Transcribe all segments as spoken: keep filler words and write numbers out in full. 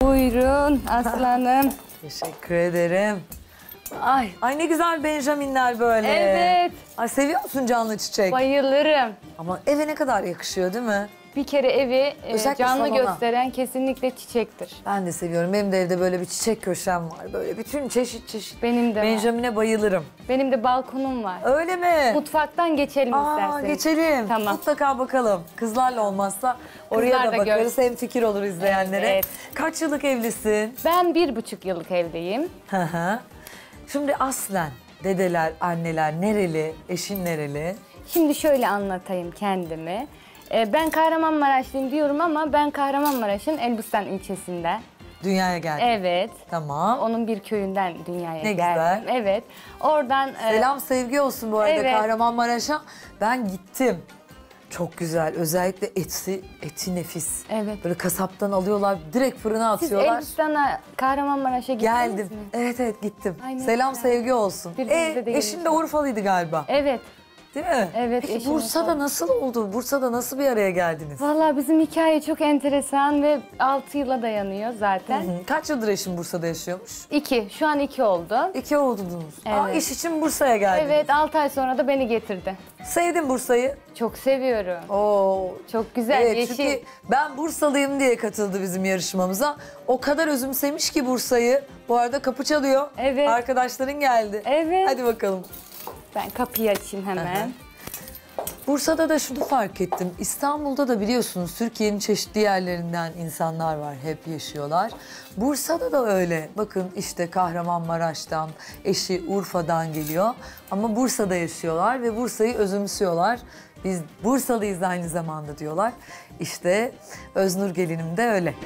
Buyurun aslanım. Teşekkür ederim. Ay, ay ne güzel Benjaminler böyle. Evet. Ay seviyor musun canlı çiçek? Bayılırım. Ama eve ne kadar yakışıyor değil mi? Bir kere evi e, Özellikle canlı salona. gösteren kesinlikle çiçektir. Ben de seviyorum. Benim de evde böyle bir çiçek köşem var. Böyle bütün çeşit çeşit. Benim de var. Benjamin'e bayılırım. Benim de balkonum var. Öyle mi? Mutfaktan geçelim Aa, isterseniz. geçelim. Tamam. Mutlaka bakalım. Kızlarla olmazsa oraya Kızlar da da bakarız. görsün. Hem fikir olur izleyenlere. Evet. Kaç yıllık evlisin? Ben bir buçuk yıllık evliyim. Hı hı. Şimdi aslen dedeler, anneler nereli, eşin nereli? Şimdi şöyle anlatayım kendimi. E, ben Kahramanmaraşlıyım diyorum ama ben Kahramanmaraş'ın Elbistan ilçesinden. Dünyaya geldin. Evet. Tamam. Onun bir köyünden dünyaya Ne geldim. güzel. Evet. Oradan e, Selam sevgi olsun bu arada Evet. Kahramanmaraş'a. Ben gittim. Çok güzel. Özellikle eti, eti nefis. Evet. Böyle kasaptan alıyorlar, direkt fırına siz atıyorlar. Elbistan'a, Kahramanmaraş'a gittiniz Geldim. mi? Evet evet gittim. Ay, ne Selam güzel. sevgi olsun. Birbirinize E, de eşin de gelin. Urfalıydı galiba. Evet. Değil mi? Evet, Peki eşim Bursa'da Urfalı. nasıl oldu? Bursa'da nasıl bir araya geldiniz? Vallahi bizim hikaye çok enteresan ve altı yıla dayanıyor zaten. Hı. Kaç yıldır eşin Bursa'da yaşıyormuş? İki. Şu an iki oldu. İki oldunuz. Aa, Evet. iş için Bursa'ya geldiniz. Evet, altı ay sonra da beni getirdi. Sevdin Bursa'yı. Çok seviyorum. Oo. Çok güzel, Evet, yeşil. çünkü ben Bursalıyım diye katıldı bizim yarışmamıza. O kadar özümsemiş ki Bursa'yı. Bu arada kapı çalıyor. Evet. Arkadaşların geldi. Evet. Hadi bakalım. Ben kapıyı açayım hemen. Aha. Bursa'da da şunu fark ettim. İstanbul'da da biliyorsunuz Türkiye'nin çeşitli yerlerinden insanlar var. Hep yaşıyorlar. Bursa'da da öyle. Bakın işte Kahramanmaraş'tan, eşi Urfa'dan geliyor. Ama Bursa'da yaşıyorlar ve Bursa'yı özümsüyorlar. Biz Bursalıyız aynı zamanda diyorlar. İşte Öznur gelinim de öyle.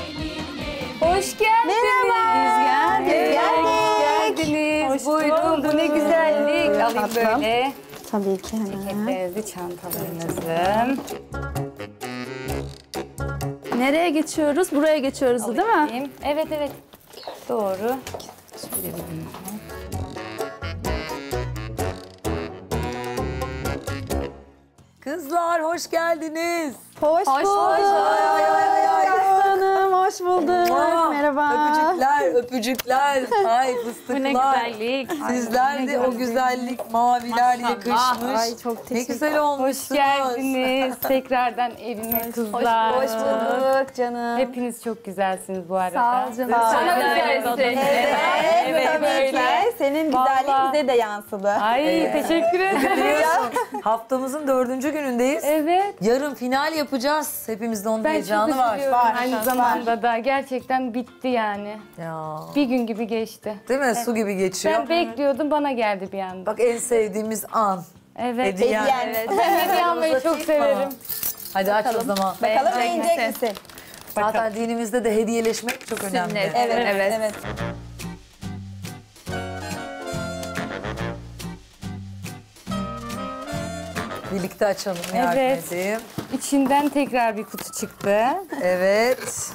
Hoş geldiniz. Merhaba. Biz geldik. Geldik. Hoş geldiniz. Hoş Buyurun, bu ne bulduk. güzellik. Alayım Tatlım. böyle. Tabii ki hemen. Paketlerinizi, çantalarınızı. Nereye geçiyoruz? Buraya geçiyoruz değil mi? Alayım. Evet, evet. Doğru. Şöyle bir bunu. Kızlar hoş geldiniz. Hoş, Hoş bulduk. Ay, ay, ay, ay. Aslanım hoş bulduk. Aa, Merhaba. Öpücükler, öpücükler. Ay fıstıklar. Bu ne güzellik. Sizler de o güzellik maviler yakışmış. Ay, çok Ne teşekkür- güzel Hoş olmuşsunuz. geldiniz. Tekrardan evime kızlar. Hoş bulduk canım. Hepiniz çok güzelsiniz bu arada. Sağ ol canım. Sana Sağ ol. güzelsin. Evet, Evet, tabii öyle. ki. Senin güzelliğin Vallahi. bize de yansıdı. Ay teşekkür ederim. Biliyorsun haftamızın dördüncü günündeyiz. Evet. Yarın final yapacağız. Hepimizde onun Ben çok heyecanı var. üzülüyorum Var, aynı var. zamanda da. Gerçekten bitti yani. Ya. Bir gün gibi geçti. Değil mi? Su gibi geçiyor. Ben bekliyordum, bana geldi bir anda. Bak en sevdiğimiz an. Evet. Hediyen. Hediyen. Evet. Ben hediye almayı çok severim. Hadi aç o zaman. Bakalım Evet. beğenecek misin? Zaten dinimizde de hediyeleşmek çok önemli. Evet, Evet. evet. Birlikte açalım. Yardım Evet. edeyim. İçinden tekrar bir kutu çıktı. Evet.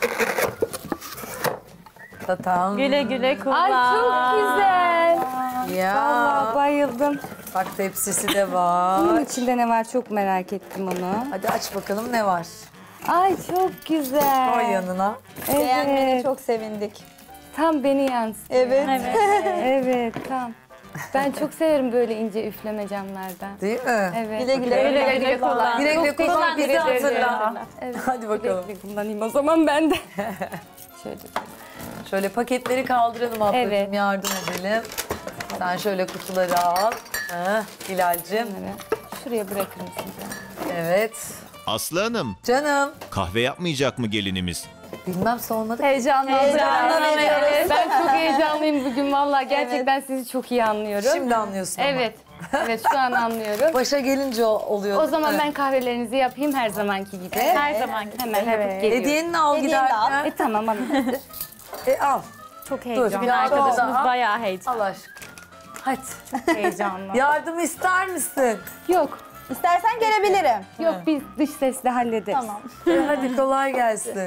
Tatam. Güle güle kullan. Ay çok güzel. Ya. Vallahi bayıldım. Bak tepsisi de var. Bunun içinde ne var çok merak ettim onu. Hadi aç bakalım ne var. Ay çok güzel. Koy yanına. Beğenmeni Evet. çok sevindik. Tam beni yansıtıyor. Evet. Evet tam. Ben çok severim böyle ince üfleme camlardan. Değil mi? Evet. Güle güle. Güle güle kullan. Güle güle Çok kullan, bizi teşekkür ederim. hatırla. Evet. Hadi bakalım. Güle güle kullanayım o zaman ben de. Şöyle. Şöyle paketleri kaldıralım ablacığım, Evet. yardım edelim. Sen şöyle kutuları al. Heh, Hilal'cim. Bunları şuraya bırakır mısın? Evet. Aslı Hanım, Canım. kahve yapmayacak mı gelinimiz? Bilmem sormadık. Heyecanla Heyecanla veriyoruz. veriyoruz. Ben çok heyecanlıyım bugün vallahi. Gerçekten sizi çok iyi anlıyorum. Şimdi anlıyorsun ama. Evet. Evet şu an anlıyorum. Başa gelince o- oluyor. O değil zaman mi? ben kahvelerinizi yapayım her zamanki gibi. Her zamanki hemen yapıp geliyorum. Hediyeni al Hediyeni de al. giderken. E tamam hadi. E al. Çok Dur heyecanlı. bir arkadaşımız al. bayağı heyecanlı. Al aşkım. Hadi. heyecanlı. Yardım ister misin? Yok. İstersen gelebilirim. Yok biz dış sesle hallederiz. Tamam. E, hadi kolay gelsin.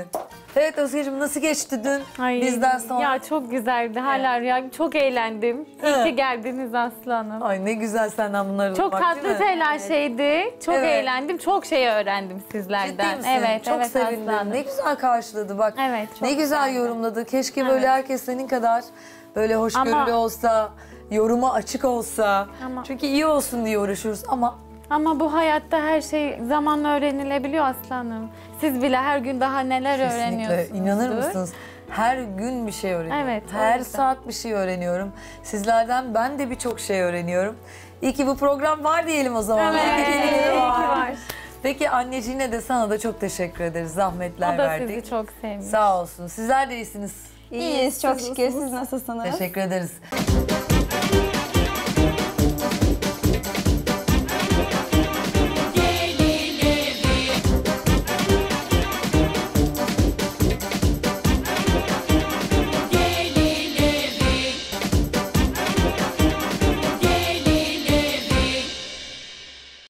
Evet Özgeciğim, nasıl geçti dün Ay, bizden sonra? Ya çok güzeldi. Hala rüya. Çok eğlendim. İyi Evet. ki geldiniz Aslı Hanım. Ay ne güzel senden bunları Çok duymak, tatlı değil mi? telaşeydi. Çok Evet. eğlendim. Çok şey öğrendim Ciddi sizlerden. misin? Evet, Çok evet sevindim. Aslı Hanım. Ne güzel karşıladı bak. Evet, çok ne güzel güzeldi. yorumladı. Keşke böyle Evet. herkes senin kadar böyle hoşgörülü Ama- olsa, yoruma açık olsa. Ama- Çünkü iyi olsun diye uğraşıyoruz ama Ama bu hayatta her şey zamanla öğrenilebiliyor Aslı Hanım. Siz bile her gün daha neler kesinlikle öğreniyorsunuz. inanır mısınız? Her gün bir şey öğreniyorum. Evet, o Her yüzden. saat bir şey öğreniyorum. Sizlerden ben de birçok şey öğreniyorum. İyi ki bu program var diyelim o zaman. Evet, İyi ki iyi kendinize ki var. var. Peki anneciğine de sana da çok teşekkür ederiz. Zahmetler O da verdik. sizi çok sevmiş. Sağ olsun. Sizler de iyisiniz. İyiyiz çok şükür. Siz nasılsınız? Teşekkür ederiz.